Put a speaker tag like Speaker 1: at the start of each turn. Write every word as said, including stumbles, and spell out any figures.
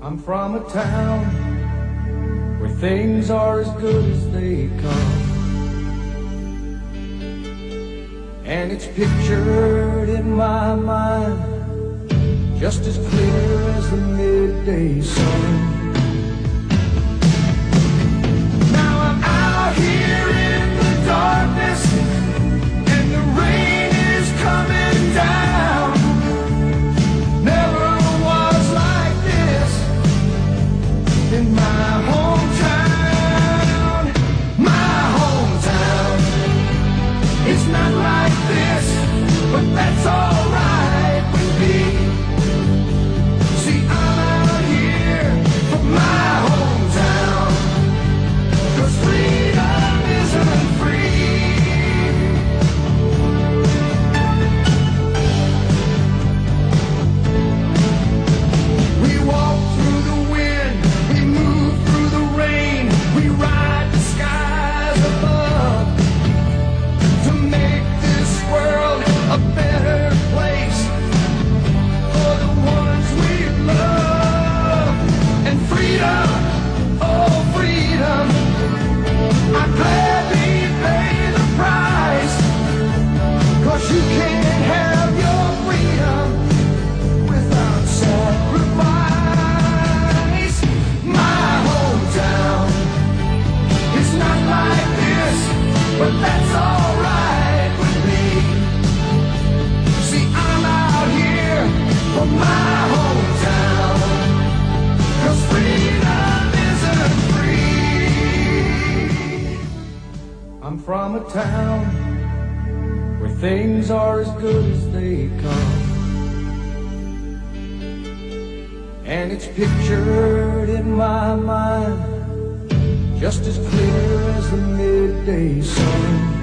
Speaker 1: I'm from a town where things are as good as they come, and it's pictured in my mind just as clear as the midday sun. Now I'm out here in the darkness, and the rain is coming down. Never was like this in my hometown. My hometown, it's not like this, but that's alright with me. See, I'm out here from my hometown, 'cause freedom isn't free. We walk through the wind, we move through the rain, we ride the skies above to make this world a better place for the ones we love. And freedom, oh freedom, I gladly pay the price, 'cause you can't have your freedom without sacrifice. My hometown is not like this, but that's alright with me. See, I'm out here from my hometown, 'cause freedom isn't free. I'm from a town where things are as good as they come, and it's pictured in my mind just as clear as the midday sun.